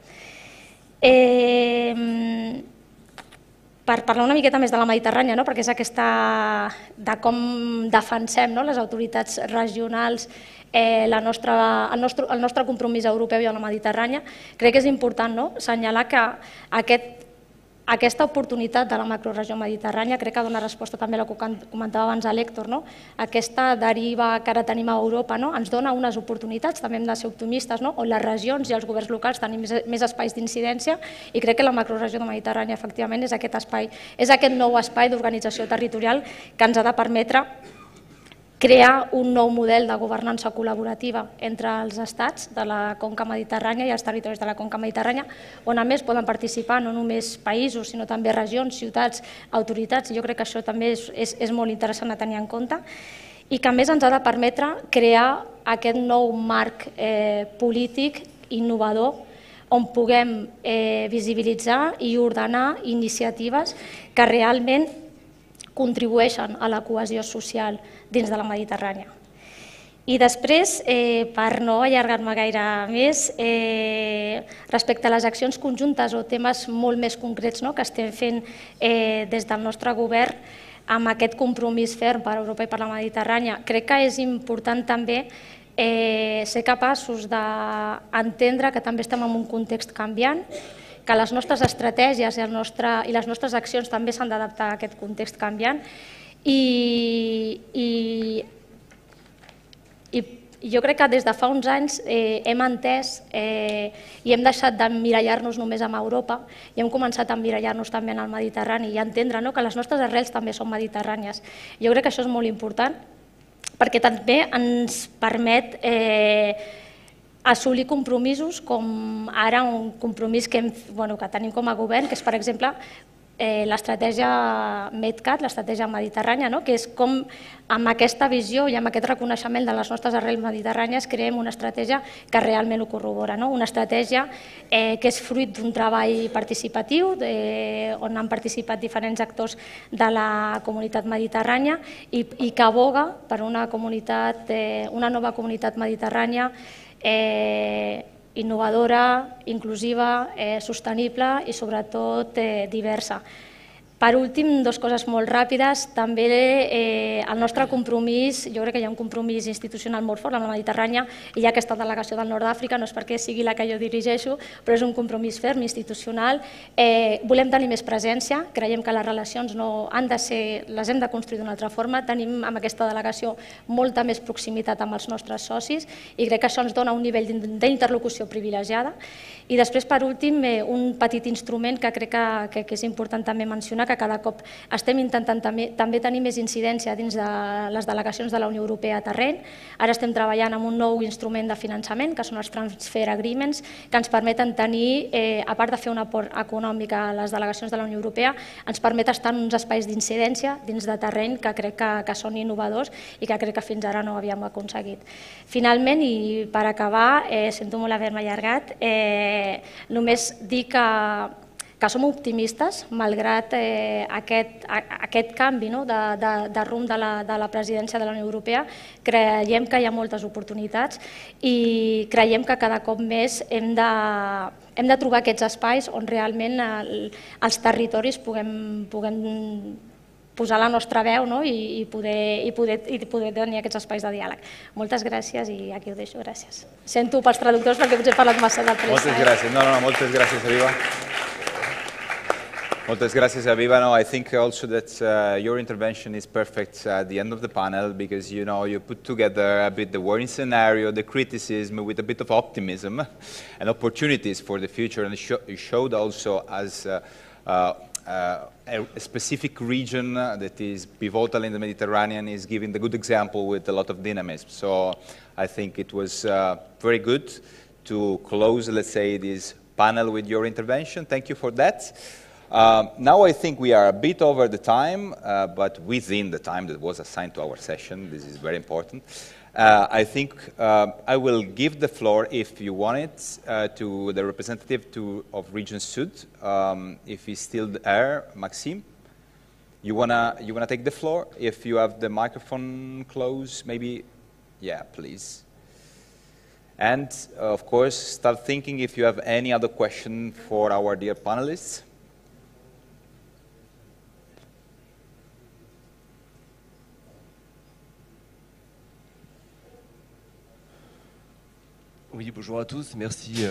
Per parlar una miqueta més de la Mediterrània, perquè és aquesta de com defensem les autoritats regionals el nostre compromís europeu i a la Mediterrània, crec que és important assenyalar que aquesta oportunitat de la macroregió mediterrània crec que dona resposta també a el que comentava abans l'Héctor, aquesta deriva que ara tenim a Europa ens dona unes oportunitats, també hem de ser optimistes, on les regions i els governs locals tenim més espais d'incidència i crec que la macroregió de Mediterrània efectivament és aquest espai, és aquest nou espai d'organització territorial que ens ha de permetre crear un nou model de governança col·laborativa entre els estats de la conca mediterrània i els territoris de la conca mediterrània, on a més poden participar no només països, sinó també regions, ciutats, autoritats, i jo crec que això també és molt interessant a tenir en compte, i que a més ens ha de permetre crear aquest nou marc polític innovador on puguem visibilitzar i ordenar iniciatives que realment contribueixen a la cohesió social dins de la Mediterrània. I després, per no allargar-me gaire més, respecte a les accions conjuntes o temes molt més concrets que estem fent des del nostre govern amb aquest compromís ferm per Europa i per la Mediterrània, crec que és important també ser capaços d'entendre que també estem en un context canviant, que les nostres estratègies i les nostres accions també s'han d'adaptar a aquest context canviant i jo crec que des de fa uns anys hem entès i hem deixat d'emmirallar-nos només en Europa i hem començat a emmirallar-nos també en el Mediterrani i entendre que les nostres arrels també són mediterrànies. Jo crec que això és molt important perquè també ens permet assolir compromisos com ara un compromís que tenim com a govern, que és, per exemple, l'estratègia MedCat, l'estratègia mediterrània, que és com amb aquesta visió i amb aquest reconeixement de les nostres arrels mediterrànies creem una estratègia que realment ho corrobora, una estratègia que és fruit d'un treball participatiu on han participat diferents actors de la comunitat mediterrània i que aboga per una nova comunitat mediterrània innovadora, inclusiva, sostenible i sobretot diversa. Per últim, dues coses molt ràpides. També el nostre compromís, jo crec que hi ha un compromís institucional molt fort amb la Mediterrània i hi ha aquesta delegació del Nord d'Àfrica, no és perquè sigui la que jo dirigeixo, però és un compromís ferm, institucional. Volem tenir més presència, creiem que les relacions han de ser, les hem de construir d'una altra forma. Tenim amb aquesta delegació molta més proximitat amb els nostres socis i crec que això ens dona un nivell d'interlocució privilegiada. I després, per últim, un petit instrument que crec que és important també mencionar, que cada cop estem intentant també tenir més incidència dins de les delegacions de la Unió Europea a terreny. Ara estem treballant amb un nou instrument de finançament, que són els Transfer Agreements, que ens permeten tenir, a part de fer un aport econòmic a les delegacions de la Unió Europea, ens permet estar en uns espais d'incidència dins de terreny que crec que són innovadors i que crec que fins ara no havíem aconseguit. Finalment, i per acabar, sento molt haver-me allargat, només dir que que som optimistes, malgrat eh, aquest, a, aquest canvi no? de, de, de rumb de la, de la presidència de la Unió Europea. Creiem que hi ha moltes oportunitats i creiem que cada cop més hem de, hem de trobar aquests espais on realment el, els territoris puguem, puguem posar la nostra veu no? I, i, poder, i, poder, i poder tenir aquests espais de diàleg. Moltes gràcies i aquí ho deixo. Gràcies. Sento pels traductors perquè potser he parlat massa de pressa. Moltes gràcies. No, no, no, moltes gràcies, Aviva. Moltes gracias, Aviva. No, I think also that uh, your intervention is perfect at the end of the panel because, you know, you put together a bit the worrying scenario, the criticism with a bit of optimism and opportunities for the future. And you showed also as uh, uh, uh, a specific region that is pivotal in the Mediterranean is giving the good example with a lot of dynamism. So I think it was uh, very good to close, let's say, this panel with your intervention. Thank you for that. Um, now I think we are a bit over the time, uh, but within the time that was assigned to our session. This is very important. Uh, I think uh, I will give the floor, if you want it, uh, to the representative to, of Region Sud, um, if he's still there, Maxime. You wanna, you wanna take the floor? If you have the microphone close, maybe, yeah, please. And, uh, of course, start thinking if you have any other question for our dear panelists. Oui, bonjour à tous, merci.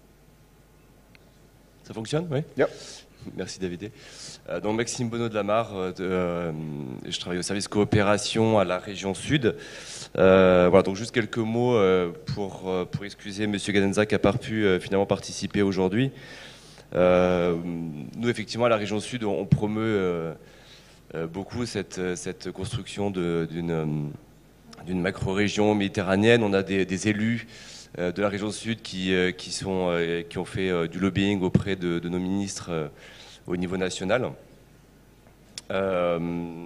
Ça fonctionne, oui? Yep. Merci David. Euh, donc Maxime Bonneau de la Mare, euh, de, euh, je travaille au service coopération à la région Sud. Euh, voilà, donc juste quelques mots euh, pour, pour excuser Monsieur Gadenza qui n'a pas pu euh, finalement participer aujourd'hui. Euh, nous, effectivement, à la région Sud, on, on promeut euh, euh, beaucoup cette, cette construction d'une d'une macro-région méditerranéenne. On a des, des élus de la région Sud qui, qui, sont, qui ont fait du lobbying auprès de, de nos ministres au niveau national. Euh,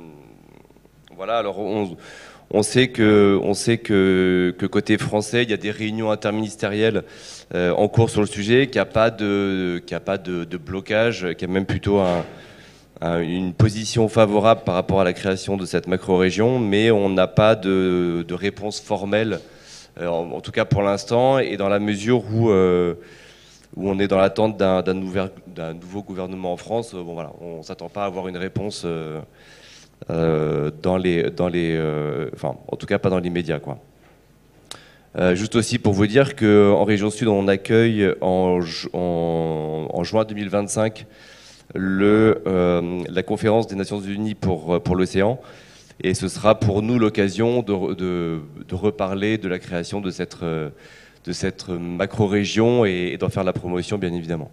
voilà, alors on, on sait, que, on sait que, que côté français, il y a des réunions interministérielles euh, en cours sur le sujet, qu'il n'y a pas, de, qu'il n'y a pas de, de blocage, qu'il y a même plutôt un, un, une position favorable par rapport à la création de cette macro-région, mais on n'a pas de, de réponse formelle. En, en tout cas pour l'instant, et dans la mesure où, euh, où on est dans l'attente d'un d'un nouveau gouvernement en France, bon, voilà, on ne s'attend pas à avoir une réponse euh, euh, dans les, dans les, euh, enfin, en tout cas pas dans l'immédiat, quoi. Euh, juste aussi pour vous dire qu'en région Sud, on accueille en, en, en juin deux mille vingt-cinq le, euh, la conférence des Nations Unies pour, pour l'océan. Et ce sera pour nous l'occasion de, de, de reparler de la création de cette, de cette macro-région et, et d'en faire la promotion, bien évidemment.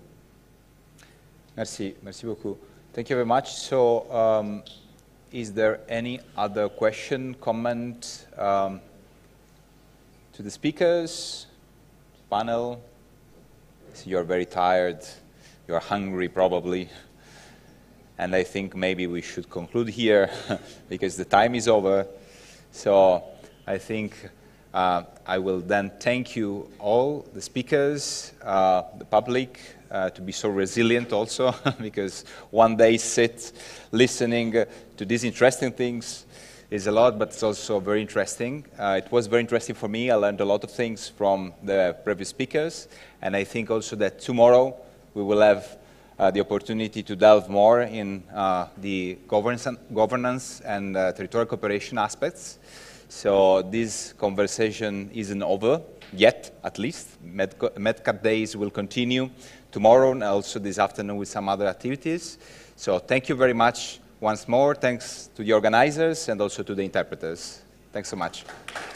Merci, merci beaucoup. Thank you very much. So, um, is there any other question, comment um, to the speakers, panel? So you're very tired, you're hungry probably. And I think maybe we should conclude here because the time is over. So I think uh, I will then thank you all, the speakers, uh, the public, uh, to be so resilient also because one day sit listening to these interesting things is a lot, but it's also very interesting. Uh, it was very interesting for me. I learned a lot of things from the previous speakers. And I think also that tomorrow we will have Uh, the opportunity to delve more in uh, the governance and, governance and uh, territorial cooperation aspects. So this conversation isn't over yet, at least. Med MedCat days will continue tomorrow and also this afternoon with some other activities. So thank you very much once more. Thanks to the organizers and also to the interpreters. Thanks so much.